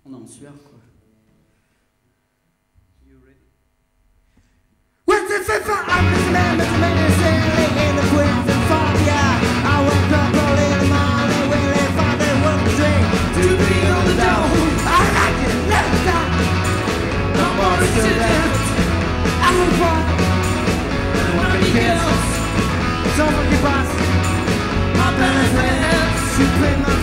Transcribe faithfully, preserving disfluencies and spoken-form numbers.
On est en sueur, quoi. With the fifth I'm the man with the man sailing in the winds and fog, yeah. I wake up early in the morning, waiting for the world to drink. To be on the door, I like it, never stop. Nobody's to death. I will fall. Nobody cares. So fucking boss. My benefits, you pay my